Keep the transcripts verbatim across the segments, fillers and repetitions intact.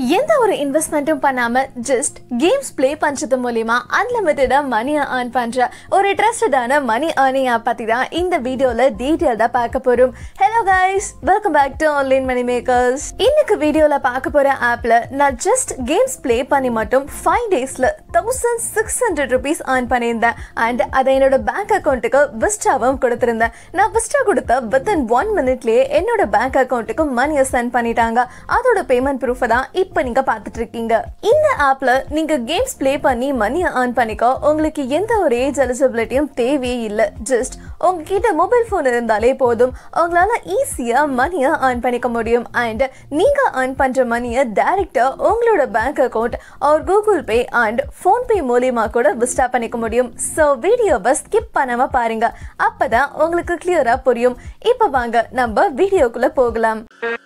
எந்த ஒரு இன்வெஸ்ட்மெண்ட்டும் பண்ணாம ஜஸ்ட் கேம்ஸ் ப்ளே பண்றது மூலமா அன்லிமிட்டடா மணியை earn பண்ற ஒரு ட்ரஸ்டடான மணி earning app பத்தி தான் இந்த வீடியோல டீடைலா பார்க்க போறோம். Hello guys, welcome back to online money makers. இன்னைக்கு வீடியோல பார்க்க போற ஆப்ல நான் ஜஸ்ட் கேம்ஸ் ப்ளே பண்ணி மட்டும் ஃபைவ் டேஸ்ல thousand six hundred rupees earn பண்ணியிருந்தேன். அண்ட் அதை என்னோட பேங்க் அக்கௌண்ட்டுக்கு விஸ்டாவும் கொடுத்திருந்தேன். நான் விஸ்டா கொடுத்த வித்தின் ஒன் மினிட்லயே என்னோட பேங்க் அக்கௌண்ட்டுக்கு மணியை சென்ட் பண்ணிட்டாங்க. அதோட பேமெண்ட் ப்ரூஃப் தான் இப்ப நீங்க பார்த்துட்டு இருக்கீங்க. இந்த ஆப்ல நீங்க கேம்ஸ் ப்ளே பண்ணி மணியை earn பண்ணிக்க உங்களுக்கு எந்த ஒரு ஏஜ் எலிஜிபிலிட்டியும் தேவையே இல்லை. ஜஸ்ட் உங்ககிட்ட மொபைல் போன் இருந்தாலே போதும், உங்களால ஈஸியா மணியை earn பண்ணிக்க முடியும். அண்ட் நீங்க earn பண்ற மணியை டைரக்டா உங்களோட bank account or Google Pay and PhonePe மூலியமா கூட விஸ்டா பண்ணிக்க முடியும். சோ வீடியோவை ஸ்கிப் பண்ணாம பாருங்க, அப்பதான் உங்களுக்கு கிளியரா புரியும். இப்ப வாங்க நம்ம வீடியோக்குள்ள போகலாம்.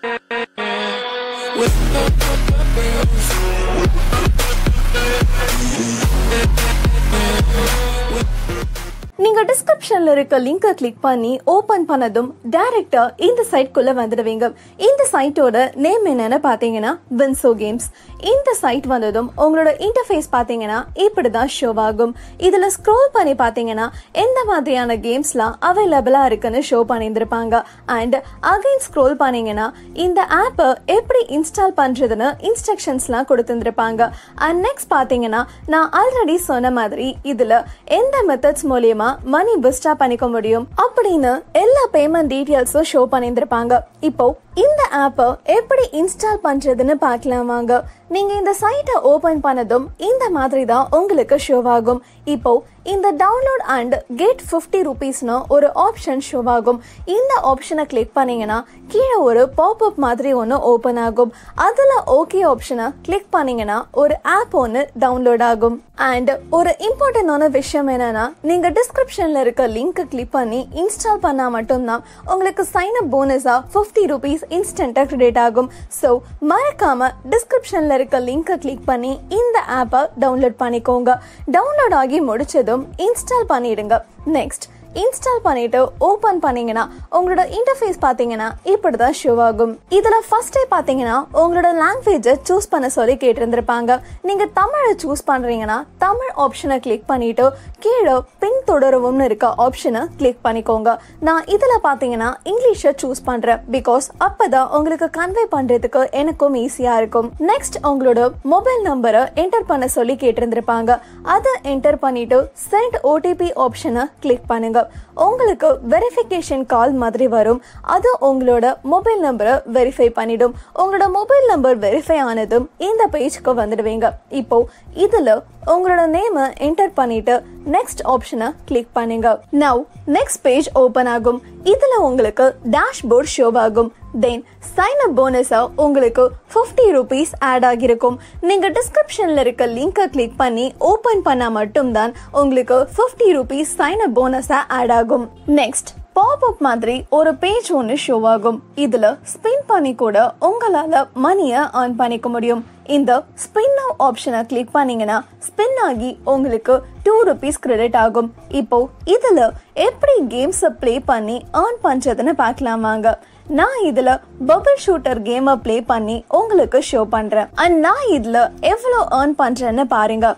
நீங்க டிஸ்கிரிப்ஷன்ல இருக்க லிங்கை கிளிக் பண்ணி ஓபன் பண்ணதும் டைரக்டா இந்த சைட்குள்ள வந்துடுவீங்க. இந்த சைட்டோட நேம் என்னன்னு பாத்தீங்கன்னா வின்சோ கேம்ஸ். இந்த சைட் வந்ததும் உங்களோட இன்டர்ஃபேஸ் பாத்தீங்கன்னா இப்படிதான் ஷோ ஆகும். இதுல ஸ்க்ரோல் பண்ணி பாத்தீங்கன்னா எந்த மாதிரியான கேம்ஸ்லாம் அவைலபிளா இருக்குன்னு ஷோ பண்ணியிருந்திருப்பாங்க. அண்ட் அகைன் ஸ்க்ரோல் பண்ணீங்கன்னா இந்த ஆப்பை எப்படி இன்ஸ்டால் பண்றதுன்னு இன்ஸ்ட்ரக்ஷன்ஸ்லாம் கொடுத்துருப்பாங்க. அண்ட் நெக்ஸ்ட் பாத்தீங்கன்னா நான் ஆல்ரெடி சொன்ன மாதிரி இதுல எந்த மெத்தட்ஸ் மூலியமா மணி விஸ்டா பண்ணிக்க முடியும் அப்படின்னு எல்லா பேமெண்ட் டீடைல்ஸும் ஷோ பண்ணியிருந்திருப்பாங்க. இப்போ இந்த ஆப்பை எப்படி இன்ஸ்டால் பண்றதுன்னு பார்க்கலாம் வாங்க. நீங்க இந்த சைட்டை ஓபன் பண்ணதும் இந்த மாதிரி தான் உங்களுக்கு ஷோ ஆகும். இப்போ இந்த டவுன்லோட் அண்ட் கெட் பிப்டி ருபீஸ்னு ஒரு ஆப்ஷன் ஷோ ஆகும். இந்த ஆப்ஷனை கிளிக் பண்ணீங்கன்னா கீழே ஒரு பாப் அப் மாதிரி ஒன்று ஓபன் ஆகும். அதுல ஓகே ஆப்ஷனை கிளிக் பண்ணீங்கன்னா ஒரு ஆப் ஒன்று டவுன்லோட் ஆகும். அண்ட் ஒரு இம்பார்ட்டன்டான விஷயம் என்னன்னா, நீங்க டிஸ்கிரிப்ஷன்ல இருக்க லிங்க் கிளிக் பண்ணி இன்ஸ்டால் பண்ணா மட்டும்தான் உங்களுக்கு சைன் அப் போனஸா பிப்டி ருபீஸ் இன்ஸ்டன்டா கிரெடிட் ஆகும். சோ மறக்காம டிஸ்கிரிப்ஷன்ல இருக்க லிங்கை கிளிக் பண்ணி இந்த ஆப்பை டவுன்லோட் பண்ணிக்கோங்க. டவுன்லோட் ஆகி முடிச்சதும் இன்ஸ்டால் பண்ணிடுங்க. நெக்ஸ்ட் இன்ஸ்டால் பண்ணிட்டு ஓபன் பண்ணீங்கன்னா உங்களோட இன்டர்ஃபேஸ் பாத்தீங்கன்னா இப்படிதான் ஷோ ஆகும். இதுல ஃபர்ஸ்டே பாத்தீங்கன்னா உங்களோட லாங்குவேஜை சூஸ் பண்ண சொல்லி கேட்டிருந்திருப்பாங்க. நீங்க தமிழை சூஸ் பண்றீங்கன்னா தமிழ் ஆப்ஷனை கிளிக் பண்ணிட்டு கீழே பின் தொடரவும் இருக்க ஆப்ஷனை கிளிக் பண்ணிக்கோங்க. நான் இதுல பாத்தீங்கன்னா இங்கிலீஷை சூஸ் பண்றேன், பிகாஸ் அப்பதான் உங்களுக்கு கன்வே பண்றதுக்கு எனக்கும் ஈஸியா இருக்கும். நெக்ஸ்ட் உங்களோட மொபைல் நம்பரை என்டர் பண்ண சொல்லி கேட்டிருந்திருப்பாங்க. அதை என்டர் பண்ணிட்டு சென்ட் ஓடிபி ஆப்ஷனை கிளிக் பண்ணுங்க. உங்களுக்கு வெரிஃபிகேஷன் கால் மாதிரி வரும். அது உங்களோட மொபைல் நம்பரை வெரிஃபை பண்ணிடும். உங்களோட மொபைல் நம்பர் வெரிஃபை ஆனதும் இந்த பேஜ்க்கு வந்துடுவீங்க. இப்போ இதுல உங்களோட நேமை என்டர் பண்ணிட்டு நெக்ஸ்ட் ஆப்ஷனை கிளிக் பண்ணுங்க. நவ் நெக்ஸ்ட் பேஜ் ஓபன் ஆகும். இதுல உங்களுக்கு டேஷ்போர்ட் ஷோ ஆகும். தென் சைன் அப் போனஸா உங்களுக்கு பிப்டி ருபீஸ் ஆட் ஆகிருக்கும். நீங்க டிஸ்கிரிப்ஷன்ல இருக்க லிங்கை கிளிக் பண்ணி ஓபன் பண்ணா மட்டும்தான் உங்களுக்கு பிப்டி ருபீஸ் சைன் அப் போனஸா ஆட் ஆகும். நெக்ஸ்ட் பாப் அப் மாதிரி ஒரு பேஜ் ஒன்று ஷோ ஆகும். இதுல ஸ்பின் பண்ணி கூட உங்களால மணியை earn பண்ணிக்க முடியும். இந்த ஸ்பின் நவ் ஆப்ஷனை கிளிக் பண்ணீங்கன்னா ஸ்பின் ஆகி உங்களுக்கு டூ ருபீஸ் கிரெடிட் ஆகும். இப்போ இதுல எப்படி கேம்ஸ் பிளே பண்ணி earn பண்றதுன்னு பார்க்கலாம் வாங்க. நான் இதுல பபிள் ஷூட்டர் கேமை பிளே பண்ணி உங்களுக்கு ஷோ பண்றேன். அண்ட் நான் இதுல எவ்வளவு earn பண்றேன்னு பாருங்க.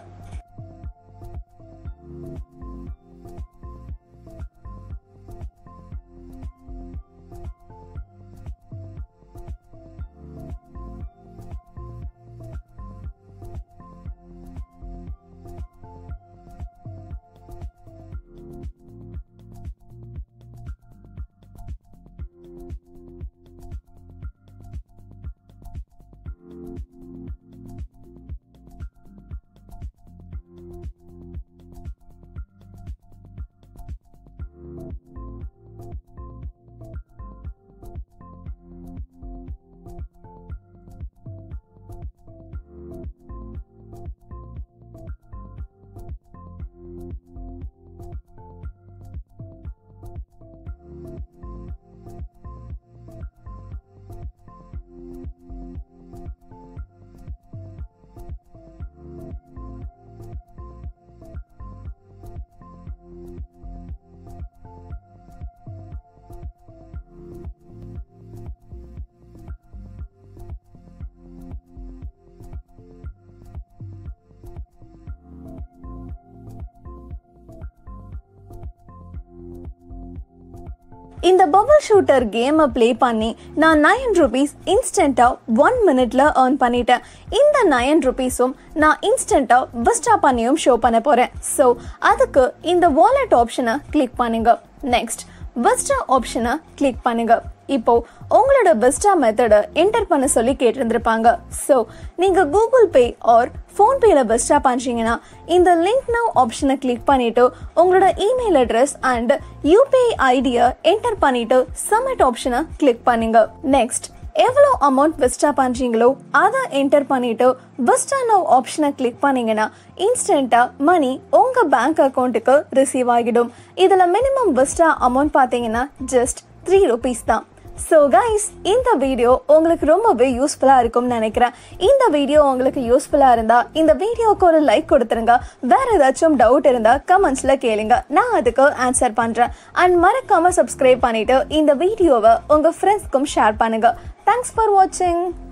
இந்த பபிள் ஷூட்டர் கேமை ப்ளே பண்ணி நான் நைன் ருபீஸ் இன்ஸ்டன்டா ஒன் மினிட்ல ஏர்ன் பண்ணிட்டேன். இந்த நைன் ருபீஸும் நான் இன்ஸ்டன்டா விஸ்டா பண்ணியும் ஷோ பண்ண போறேன். ஸோ அதுக்கு இந்த வாலெட் ஆப்ஷனை கிளிக் பண்ணுங்க. நெக்ஸ்ட் விஸ்டா ஆப்ஷனை கிளிக் பண்ணுங்க. இப்போ உங்களோட விஸ்டா மெத்தடை என்டர் பண்ண சொல்லி கேட்டிருந்திருப்பாங்க. ஸோ நீங்க கூகுள் பே ஆர் ஃபோன்பேல விஸ்டா பண்றீங்கன்னா இந்த லிங்க் நவ் ஆப்ஷனை கிளிக் பண்ணிட்டு உங்களோட இமெயில் அட்ரஸ் அண்ட் யூபிஐ ஐடியை என்டர் பண்ணிட்டு சப்மிட் ஆப்ஷனை கிளிக் பண்ணுங்க. நெக்ஸ்ட் எவ்வளோ அமௌண்ட் விஸ்டா பண்றீங்களோ அதை என்டர் பண்ணிட்டு விஸ்டா நவ் ஆப்ஷனை கிளிக் பண்ணீங்கன்னா இன்ஸ்டன்டா மணி உங்க பேங்க் அக்கௌண்ட்டுக்கு ரிசீவ் ஆகிடும். இதுல மினிமம் விஸ்டா அமௌண்ட் பாத்தீங்கன்னா ஜஸ்ட் த்ரீ ருபீஸ் தான். ஸோ கைஸ், இந்த வீடியோ உங்களுக்கு ரொம்பவே யூஸ்ஃபுல்லாக இருக்கும்னு நினைக்கிறேன். இந்த வீடியோ உங்களுக்கு யூஸ்ஃபுல்லாக இருந்தால் இந்த வீடியோவுக்கு ஒரு லைக் கொடுத்துருங்க. வேற ஏதாச்சும் டவுட் இருந்தால் கமெண்ட்ஸில் கேளுங்க, நான் அதுக்கு ஆன்சர் பண்ணுறேன். அண்ட் மறக்காமல் சப்ஸ்கிரைப் பண்ணிவிட்டு இந்த வீடியோவை உங்கள் ஃப்ரெண்ட்ஸ்க்கும் ஷேர் பண்ணுங்கள். தேங்க்ஸ் ஃபார் வாட்சிங்.